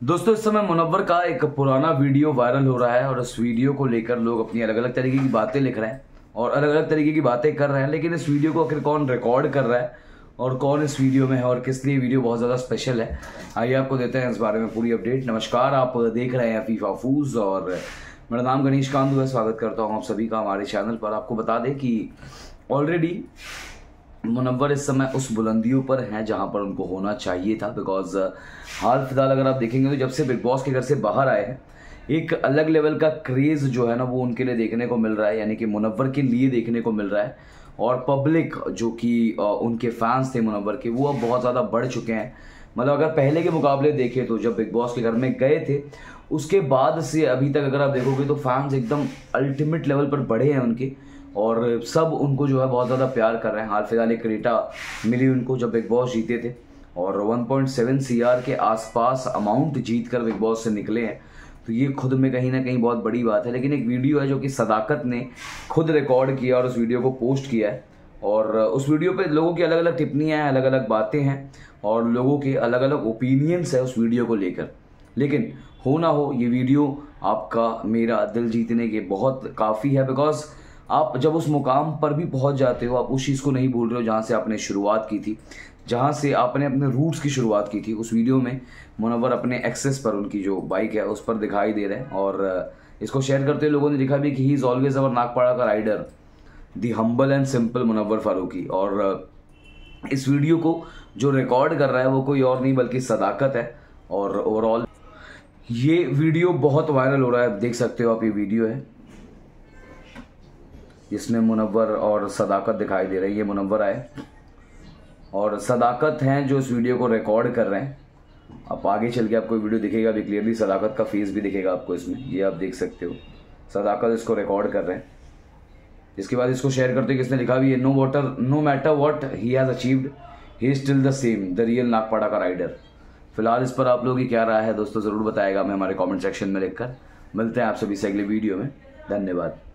दोस्तों इस समय मुनव्वर का एक पुराना वीडियो वायरल हो रहा है और इस वीडियो को लेकर लोग अपनी अलग अलग तरीके की बातें लिख रहे हैं और अलग अलग तरीके की बातें कर रहे हैं। लेकिन इस वीडियो को आखिर कौन रिकॉर्ड कर रहा है और कौन इस वीडियो में है और किस लिए वीडियो बहुत ज़्यादा स्पेशल है, आइए आपको देते हैं इस बारे में पूरी अपडेट। नमस्कार, आप देख रहे हैं फीफा फूज और मेरा नाम गणेश कांदू है। स्वागत करता हूँ आप सभी का हमारे चैनल पर। आपको बता दें कि ऑलरेडी मुनव्वर इस समय उस बुलंदियों पर हैं जहां पर उनको होना चाहिए था। बिकॉज हाल फिलहाल अगर आप देखेंगे तो जब से बिग बॉस के घर से बाहर आए हैं एक अलग लेवल का क्रेज़ जो है ना वो उनके लिए देखने को मिल रहा है, यानी कि मुनव्वर के लिए देखने को मिल रहा है। और पब्लिक जो कि उनके फैंस थे मुनव्वर के, वो अब बहुत ज़्यादा बढ़ चुके हैं। मतलब अगर पहले के मुकाबले देखें तो जब बिग बॉस के घर में गए थे उसके बाद से अभी तक अगर आप देखोगे तो फैंस एकदम अल्टीमेट लेवल पर बढ़े हैं उनके, और सब उनको जो है बहुत ज़्यादा प्यार कर रहे हैं। हाल फिलहाल एक क्रेटा मिली उनको जब बिग बॉस जीते थे और 1.7 CR के आसपास अमाउंट जीत कर बिग बॉस से निकले हैं, तो ये खुद में कहीं ना कहीं बहुत बड़ी बात है। लेकिन एक वीडियो है जो कि सदाकत ने खुद रिकॉर्ड किया और उस वीडियो को पोस्ट किया है और उस वीडियो पे लोगों की अलग अलग टिप्पणियाँ हैं, अलग अलग बातें हैं और लोगों के अलग अलग ओपिनियंस है उस वीडियो को लेकर। लेकिन हो ना हो, ये वीडियो आपका मेरा दिल जीतने के बहुत काफ़ी है। बिकॉज आप जब उस मुकाम पर भी पहुंच जाते हो, आप उस चीज़ को नहीं भूल रहे हो जहां से आपने शुरुआत की थी, जहां से आपने अपने रूट्स की शुरुआत की थी। उस वीडियो में मुनव्वर अपने एक्सेस पर, उनकी जो बाइक है उस पर दिखाई दे रहे हैं और इसको शेयर करते हुए लोगों ने लिखा भी कि he is always our Nagpada का rider, the humble and simple Munawar Faruqui. और इस वीडियो को जो रिकॉर्ड कर रहा है वो कोई और नहीं बल्कि सदाकत है। और ओवरऑल ये वीडियो बहुत वायरल हो रहा है, देख सकते हो आप, ये वीडियो है जिसमें मुनव्वर और सदाकत दिखाई दे रही है। ये मुनव्वर आए और सदाकत हैं जो इस वीडियो को रिकॉर्ड कर रहे हैं। आप आगे चल के आपको वीडियो दिखेगा भी क्लियरली, सदाकत का फेस भी दिखेगा आपको इसमें, ये आप देख सकते हो। सदाकत इसको रिकॉर्ड कर रहे हैं। इसके बाद इसको शेयर करते किसने लिखा भी है, no matter what he has achieved, he is still the same, the real Nagpada का राइडर। फिलहाल इस पर आप लोगों की क्या राय है दोस्तों, ज़रूर बताएगा हमें हमारे कॉमेंट सेक्शन में लिखकर। मिलते हैं आप सभी से अगले वीडियो में। धन्यवाद।